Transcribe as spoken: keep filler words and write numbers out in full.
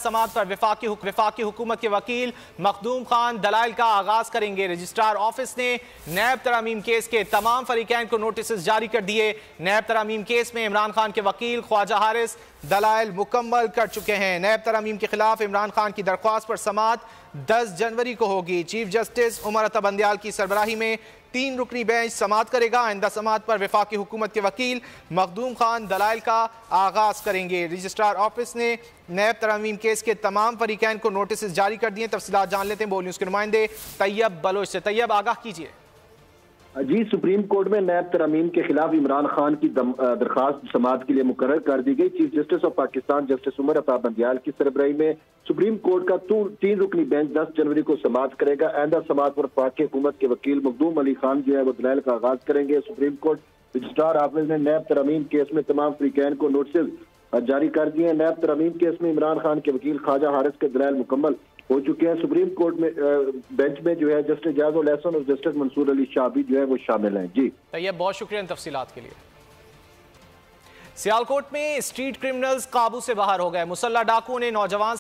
समात पर विफाकी विफाकी हुकूमत के वकील मखदूम खान दलाइल का आगाज करेंगे। रजिस्ट्रार ऑफिस ने नैब तरामीम केस के तमाम फरीकैन को नोटिस जारी कर दिए। नैब तरामीम केस में इमरान खान के वकील ख्वाजा हारिस दलाइल मुकम्मल कर चुके हैं। नैब तरामीम के खिलाफ इमरान खान की दरख्वास्त पर समात दस जनवरी को होगी। चीफ जस्टिस उमर अता बंदियाल की सरबराही में तीन रुकनी बेंच समात करेगा। आइंदा समात पर विफाकी हुकूमत के वकील मखदूम खान दलाइल का आगाज करेंगे। रजिस्ट्रार ऑफिस ने नैब तरामीम केस के तमाम फरीकैन को नोटिस जारी कर दिए। तफसीलात जान लेते हैं बोल न्यूज़ के नुमाइंदे तैयब बलोच से। तैयब, आगाह कीजिए। जी, सुप्रीम कोर्ट में नैब तरामीम के खिलाफ इमरान खान की दरखास्त समात के लिए मुकर्रर कर दी गई। Chief justice of Pakistan justice Umar Ata Bandial की सरबराही में सुप्रीम कोर्ट का तीन रुकनी बेंच दस जनवरी को समात करेगा। आइंदा समात पर वफाकी हुकूमत के वकील मखदूम अली खान जो है वो दलाइल का आगाज करेंगे। सुप्रीम कोर्ट रजिस्ट्रार ऑफिस ने नैब तरामीम केस में तमाम फरीकैन को नोटिस जारी कर दिए। नैब तरामीम केस में इमरान खान के वकील ख्वाजा हारिस के दलाइल मुकम्मल हो चुके हैं। सुप्रीम कोर्ट में बेंच में जो है जस्टिस जाजुल एहसन और जस्टिस मंसूर अली शाह भी जो है वो शामिल हैं। जी तैयब, बहुत शुक्रिया इन तफसीलात के लिए। सियालकोट में स्ट्रीट क्रिमिनल्स काबू से बाहर हो गए। मुसल्ला डाकुओं ने नौजवान